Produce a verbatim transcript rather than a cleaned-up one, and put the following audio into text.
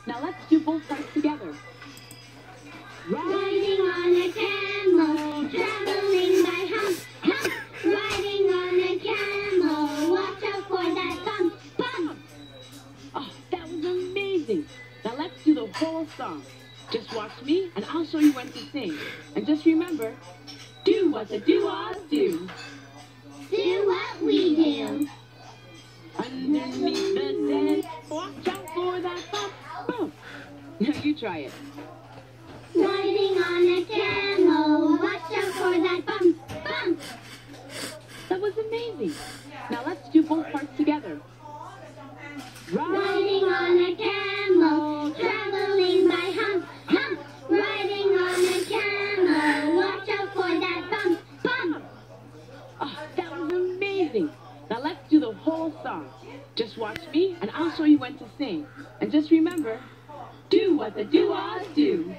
Now let's do both parts together. Riding on a camel, traveling by hump, hump. Riding on a camel, watch out for that bump, bump. Oh, that was amazing. Now let's do the whole song. Just watch me and I'll show you when to sing. And just remember, do what the do-ahs do. Do what we do. Underneath the tent, watch out for that bump, bump. Now you try it. Riding on a camel, watch out for that bump, bump. That was amazing. Now let's do both parts together. Riding on a camel, traveling by hump, hump. Riding on a camel, watch out for that bump, bump. Oh, that was amazing. Now let's do the whole song. Just watch me and I'll show you when to sing. And just remember, do what the do-ahs do.